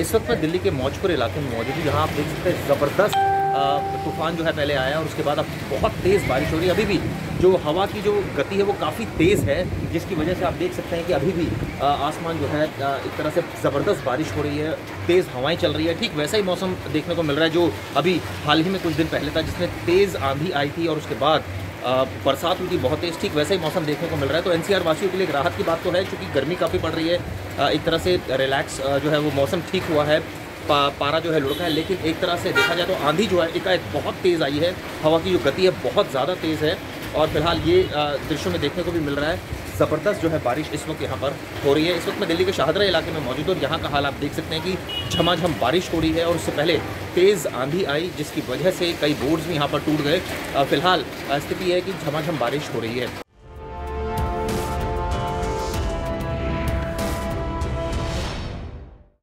इस वक्त मैं दिल्ली के मौजपुर इलाके में मौजूद हूँ, जहाँ आप देख सकते हैं ज़बरदस्त तूफ़ान जो है पहले आया और उसके बाद अब बहुत तेज़ बारिश हो रही है। अभी भी जो हवा की जो गति है वो काफ़ी तेज़ है, जिसकी वजह से आप देख सकते हैं कि अभी भी आसमान जो है एक तरह से ज़बरदस्त बारिश हो रही है, तेज़ हवाएं चल रही है। ठीक वैसा ही मौसम देखने को मिल रहा है जो अभी हाल ही में कुछ दिन पहले था, जिसमें तेज़ आंधी आई थी और उसके बाद बरसात हुई थी बहुत तेज़। ठीक वैसा ही मौसम देखने को मिल रहा है। तो एनसीआर वासियों के लिए एक राहत की बात तो है, क्योंकि गर्मी काफ़ी पड़ रही है। एक तरह से रिलैक्स जो है वो मौसम ठीक हुआ है, पारा जो है लुढ़का है। लेकिन एक तरह से देखा जाए तो आंधी जो है एकाएक बहुत तेज़ आई है, हवा की जो गति है बहुत ज़्यादा तेज़ है और फिलहाल ये दृश्यों में देखने को भी मिल रहा है। ज़बरदस्त जो है बारिश इस वक्त यहाँ पर हो रही है। इस वक्त मैं दिल्ली के शाहदरा इलाके में मौजूद हूँ और यहाँ का हाल आप देख सकते हैं कि झमाझम बारिश हो रही है और उससे पहले तेज़ आंधी आई, जिसकी वजह से कई बोर्ड्स भी यहाँ पर टूट गए। फिलहाल स्थिति है कि झमाझम बारिश हो रही है।